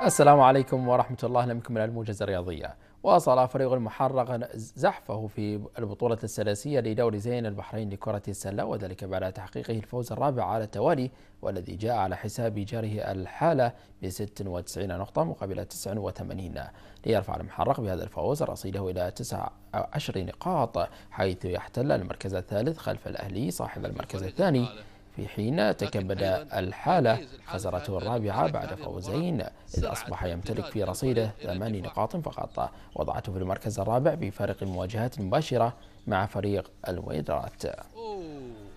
السلام عليكم ورحمة الله. أهلا بكم من الموجز الرياضية. واصل فريق المحرق زحفه في البطولة السداسية لدوري زين البحرين لكرة السلة، وذلك بعد تحقيقه الفوز الرابع على التوالي، والذي جاء على حساب جاره الحالة ب 96 نقطة مقابل 89، ليرفع المحرق بهذا الفوز رصيده إلى 19 نقاط، حيث يحتل المركز الثالث خلف الأهلي صاحب المركز الثاني، في حين تكبد الحالة خسارته الرابعة بعد فوزين، إذ أصبح يمتلك في رصيده 8 نقاط فقط، وضعته في المركز الرابع بفارق المواجهات المباشرة مع فريق الويدرات.